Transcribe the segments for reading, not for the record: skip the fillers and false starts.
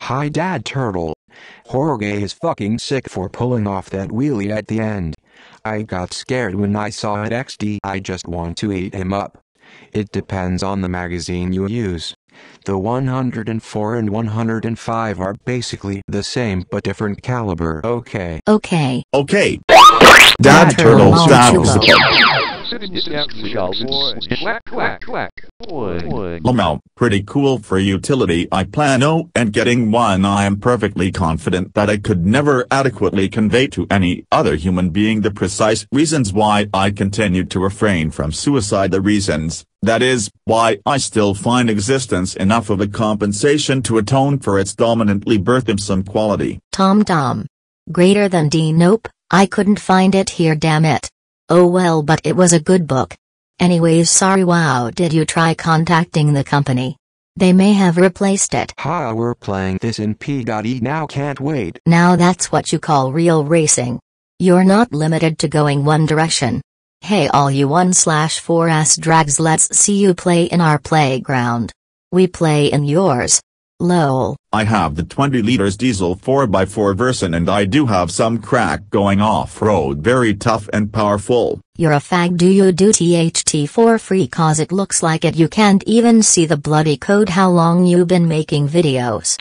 Hi Dad Turtle. Jorge is fucking sick for pulling off that wheelie at the end. I got scared when I saw it XD. I just want to eat him up. It depends on the magazine you use. The 104 and 105 are basically the same but different caliber. Okay. Okay. Dad Turtle status. Lmao, pretty cool for utility. I plan on getting one. I am perfectly confident that I could never adequately convey to any other human being the precise reasons why I continue to refrain from suicide. The reasons, that is, why I still find existence enough of a compensation to atone for its dominantly birthsome quality. Tom. Greater than D. Nope, I couldn't find it here, damn it. Oh well, but it was a good book. Anyways, sorry. Wow, did you try contacting the company? They may have replaced it. Ha, we're playing this in P.E now, can't wait. Now that's what you call real racing. You're not limited to going one direction. Hey all you 1/4 drags, let's see you play in our playground. We play in yours. Lol. I have the 20 liters diesel 4x4 version and I do have some crack going off-road, very tough and powerful. You're a fag. Do you do THT for free? Cause it looks like it. You can't even see the bloody code. How long you been making videos?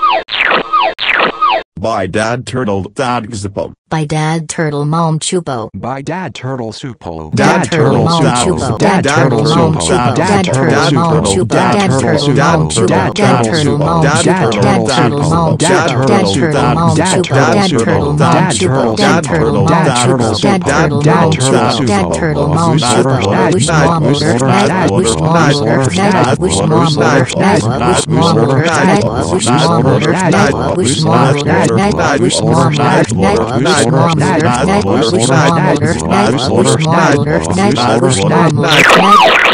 By Dad Turtle Dadgzipo. By Dad Turtle Mom Chupo. By Dad Turtle Supo. Dad Turtle Mom Chupo. Dad Turtle Mom Chupo. Dad Turtle Mom Chupo. Dad Turtle Mom Chupo. Dad Turtle Mom Chupo. Dad Turtle Mom Chupo. Dad Turtle Mom Chupo. Dad Turtle Mom Chupo. Dad Turtle Mom Chupo. Dad Turtle Mom Chupo. Dad Turtle Mom Chupo. Wish Mom Earth. Dad Wish Mom Earth. Dad Wish Mom Earth. Dad Wish Mom Earth. Dad Wish Mom Earth. Dad Wish Mom Earth. Dad Wish Mom Earth. Dad Wish Mom Earth.